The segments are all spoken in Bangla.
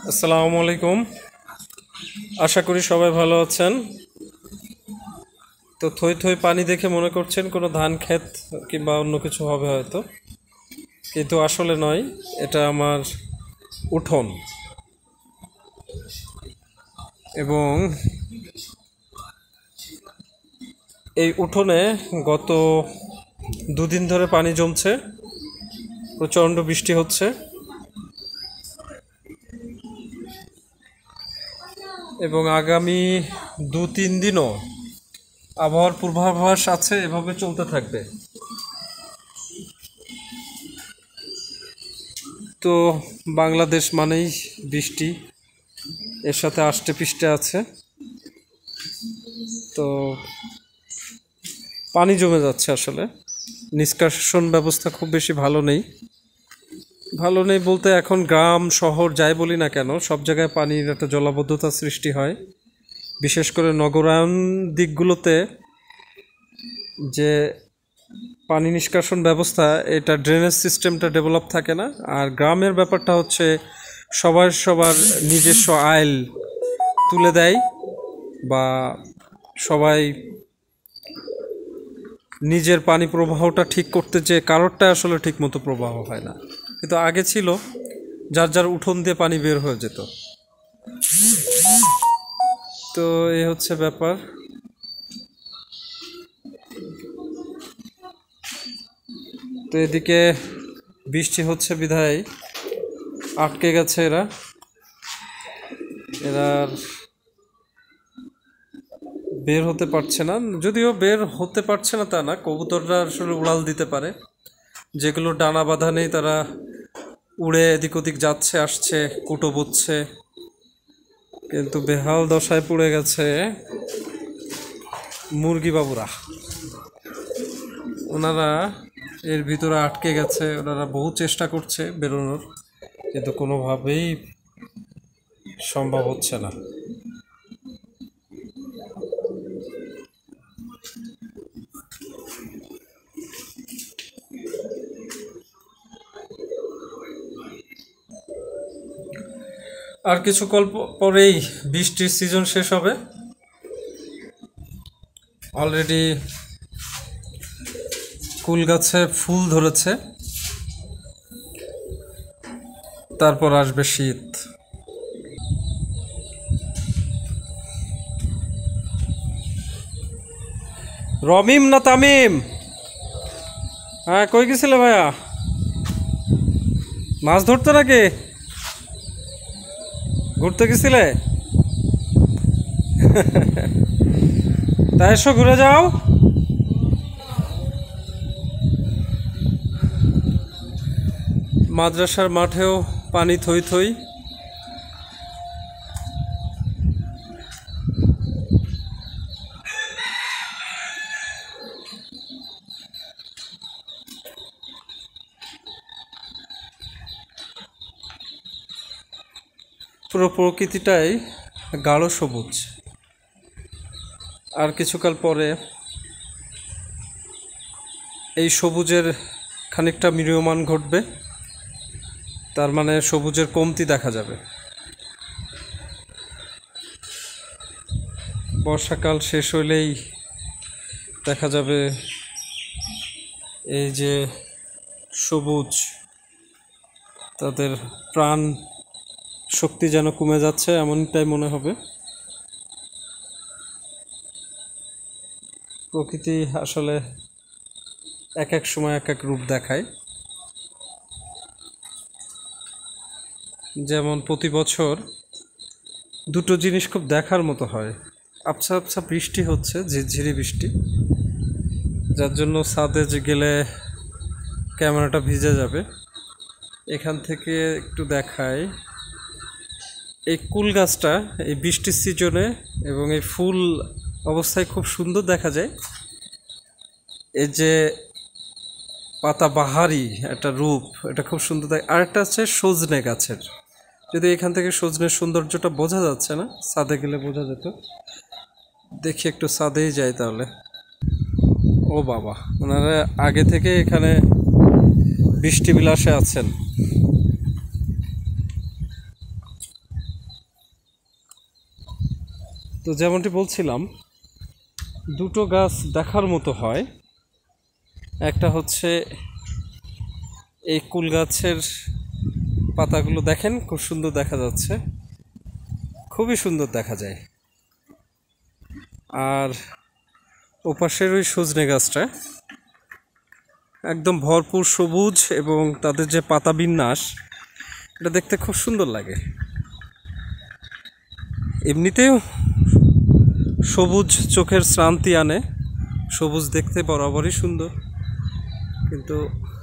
আসসালামু আলাইকুম। আশা করি সবাই ভালো আছেন। তো থই থই পানি দেখে মনে করছেন কোনো ধান ক্ষেত কিংবা অন্য কিছু হবে হয়তো, কিন্তু আসলে নয়। এটা আমার উঠোন এবং এই উঠোনে গত দুদিন ধরে পানি জমছে, প্রচণ্ড বৃষ্টি হচ্ছে এবং আগামী 2-3 দিনও আবহাওয়ার পূর্বাভাস আছে, এভাবে চলতে থাকবে। তো বাংলাদেশ মানেই বৃষ্টি, এর সাথে আষ্টে পৃষ্ঠে আছে। তো পানি জমে যাচ্ছে, আসলে নিষ্কাশন ব্যবস্থা খুব বেশি ভালো নেই। ভালো নেই বলতে এখন গ্রাম শহর যাই বলি না কেন, সব জায়গায় পানির একটা জলাবদ্ধতা সৃষ্টি হয়। বিশেষ করে নগরায়ণ দিকগুলোতে যে পানি নিষ্কাশন ব্যবস্থা, এটা ড্রেনেজ সিস্টেমটা ডেভেলপ থাকে না। আর গ্রামের ব্যাপারটা হচ্ছে সবার নিজস্ব আইল তুলে দেয়, বা সবাই নিজের পানি প্রবাহটা ঠিক করতে চেয়ে কারোরটা আসলে ঠিক মতো প্রবাহ হয় না। কিন্তু আগে ছিল যার যার উঠোন দিয়ে পানি বের হয়ে যেত। তো এই হচ্ছে ব্যাপার। তো এদিকে বৃষ্টি হচ্ছে বিধায় আটকে গেছে এরা বের হতে পারছে না। যদিও বের হতে পারছে না তা না, কবুতররা আসলে উড়াল দিতে পারে। যেগুলো ডানা বাঁধা নেই তারা উড়ে এদিক ওদিক যাচ্ছে আসছে, কুটো বুঝছে। কিন্তু বেহাল দশায় পড়ে গেছে মুরগি বাবুরা। ওনারা এর ভিতরে আটকে গেছে, ওনারা বহু চেষ্টা করছে বেরোনোর, কিন্তু কোনোভাবেই সম্ভব হচ্ছে না। আর কিছুকাল পরেই বৃষ্টির সিজন শেষ হবে। অলরেডি কুল গাছে ফুল ধরেছে, তারপর আসবে শীত। রমিম না তামিম? হ্যাঁ, কই গেছিলে ভাইয়া? মাছ ধরতে নাকি ঘুরতে গেছিলে? তাই এসো ঘুরে যাও। মাদ্রাসার মাঠেও পানি থই থই। পুরো প্রকৃতিটাই গাঢ় সবুজ। আর কিছুকাল পরে এই সবুজের খানিকটা ম্রিয়মাণ ঘটবে, তার মানে সবুজের কমতি দেখা যাবে। বর্ষাকাল শেষ হইলেই দেখা যাবে এই যে সবুজ, তাদের প্রাণ শক্তি যেন কমে যাচ্ছে, এমনটাই মনে হবে। প্রকৃতি আসলে এক এক সময় এক এক রূপ দেখায়। যেমন প্রতি বছর দুটো জিনিস খুব দেখার মতো হয়। আবছা আবছা বৃষ্টি হচ্ছে, ঝিরঝিরি বৃষ্টি, যার জন্য ছাদে গেলে ক্যামেরাটা ভিজে যাবে। এখান থেকে একটু দেখায়, এই কুল গাছটা এই বৃষ্টির সিজনে এবং এই ফুল অবস্থায় খুব সুন্দর দেখা যায়। এই যে পাতা বাহারি একটা রূপ, এটা খুব সুন্দর দেয়। আরেকটা আছে সজনে গাছের, যদি এখান থেকে সজনের সৌন্দর্যটা বোঝা যাচ্ছে না, ছাদে গেলে বোঝা যেত। দেখি একটু ছাদেই যাই তাহলে। ও বাবা, ওনারা আগে থেকে এখানে বৃষ্টি বিলাসে আছেন। তো যেমনটি বলছিলাম, দুটো গাছ দেখার মতো হয়। একটা হচ্ছে এই কুল গাছের পাতাগুলো দেখেন, খুব সুন্দর দেখা যাচ্ছে, খুবই সুন্দর দেখা যায়। আর ওপাশের ওই সজনে গাছটা একদম ভরপুর সবুজ, এবং তাদের যে পাতা বিন্যাস, এটা দেখতে খুব সুন্দর লাগে। এমনিতেও সবুজ চোখের শ্রান্তি আনে, সবুজ দেখতে বরাবরই সুন্দর, কিন্তু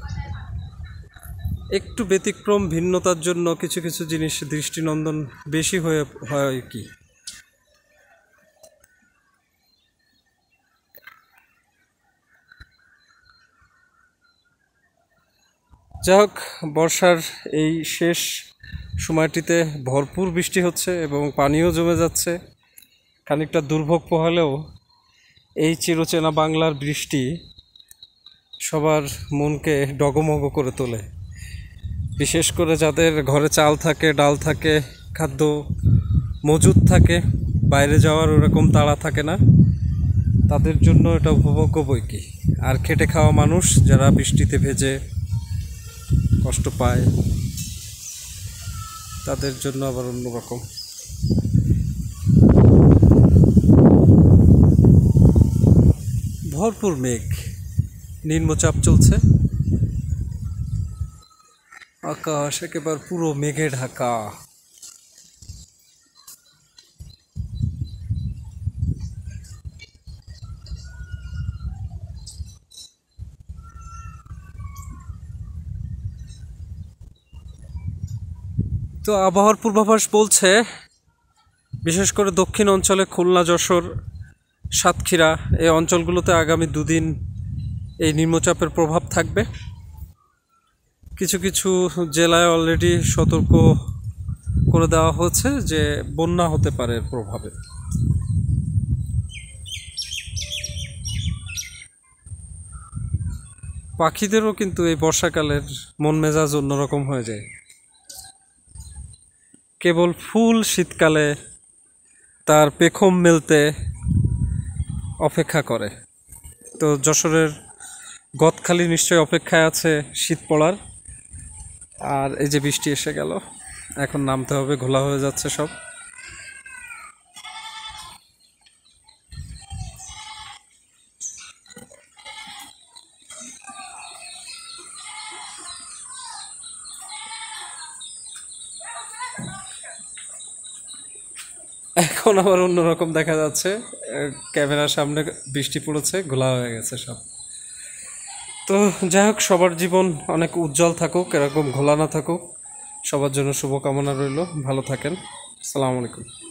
একটু ব্যতিক্রম ভিন্নতার জন্য কিছু কিছু জিনিস দৃষ্টিনন্দন বেশি হয়ে হয় কি। যাই হোক, বর্ষার এই শেষ সময়টিতে ভরপুর বৃষ্টি হচ্ছে এবং পানিও জমে যাচ্ছে। খানিকটা দুর্ভোগ পোহালেও এই চিরচেনা বাংলার বৃষ্টি সবার মনকে ডগমগ করে তোলে। বিশেষ করে যাদের ঘরে চাল থাকে, ডাল থাকে, খাদ্য মজুদ থাকে, বাইরে যাওয়ার ওরকম তাড়া থাকে না, তাদের জন্য এটা উপভোগ্য বই কি। আর খেটে খাওয়া মানুষ যারা বৃষ্টিতে ভেজে কষ্ট পায়, তাদের জন্য আবার অন্যরকম। ভরপুর মেঘ, নিম্নচাপ চলছে, আকাশ একেবারে পুরো মেঘে ঢাকা। তো আবহাওয়ার পূর্বাভাস বলছে, বিশেষ করে দক্ষিণ অঞ্চলে খুলনা, যশোর, সাতক্ষীরা এই অঞ্চলগুলোতে আগামী দুদিন এই নিম্নচাপের প্রভাব থাকবে। কিছু কিছু জেলায় অলরেডি সতর্ক করে দেওয়া হয়েছে যে বন্যা হতে পারে এর প্রভাবে। পাখিদেরও কিন্তু এই বর্ষাকালের মন মেজাজ অন্যরকম হয়ে যায়। কেবল ফুল শীতকালে তার পেখম মেলতে অপেক্ষা করে। তো যশোরের গদখালি নিশ্চয়ই অপেক্ষায় আছে শীত পড়ার। আর এই যে বৃষ্টি এসে গেল, এখন নামতে হবে, ঘোলা হয়ে যাচ্ছে সব। এখন আবার অন্যরকম দেখা যাচ্ছে, ক্যামেরার সামনে বৃষ্টি পড়েছে, ঘোলা হয়ে গেছে সব। তো যাই হোক, সবার জীবন অনেক উজ্জ্বল থাকুক, এরকম ঘোলা না থাকুক। সবার জন্য শুভকামনা রইল। ভালো থাকেন। আসসালামু আলাইকুম।